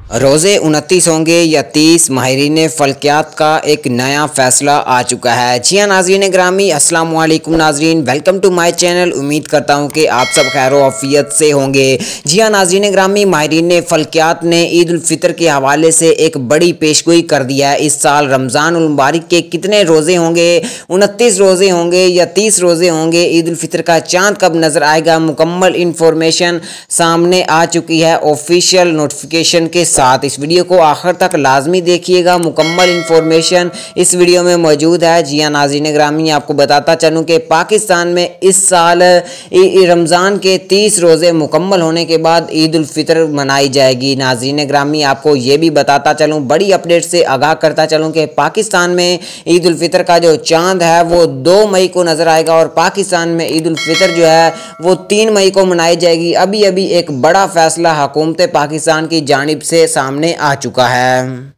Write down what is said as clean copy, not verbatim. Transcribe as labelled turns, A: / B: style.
A: रोज़े 29 होंगे या 30, माहिरीन फ़ल्कियात का एक नया फ़ैसला आ चुका है। जी हाँ नाज़रीन ग्रामी, अस्सलाम वालेकुम नाज़रीन, वेलकम टू माय चैनल। उम्मीद करता हूँ कि आप सब खैर आफियत से होंगे। जी हाँ नाज़रीन ग्रामी, माहिरीन फ़ल्कियात ने ईद उल फ़ितर के हवाले से एक बड़ी पेशगोई कर दिया है। इस साल रमज़ान उल मुबारक के कितने रोज़े होंगे, 29 रोज़े होंगे या 30 रोज़े होंगे, ईद उल फ़ितर का चाँद कब नज़र आएगा, मुकम्मल इन्फॉर्मेशन सामने आ चुकी है ऑफिशियल नोटिफिकेशन के साथ। इस वीडियो को आखिर तक लाजमी देखिएगा, मुकम्मल इन्फॉर्मेशन इस वीडियो में मौजूद है। जी हाँ नाज़रीन ग्रामी, आपको बताता चलूँ कि पाकिस्तान में इस साल रमज़ान के 30 रोज़े मुकम्मल होने के बाद ईद उल फ़ितर मनाई जाएगी। नाज़रीन ग्रामी, आपको ये भी बताता चलूँ, बड़ी अपडेट से आगाह करता चलूँ कि पाकिस्तान में ईद उल फ़ितर का जो चाँद है वो 2 मई को नज़र आएगा और पाकिस्तान में ईद उल फ़ितर जो है वो 3 मई को मनाई जाएगी। अभी अभी एक बड़ा फैसला हुकूमत पाकिस्तान की जानिब से सामने आ चुका है।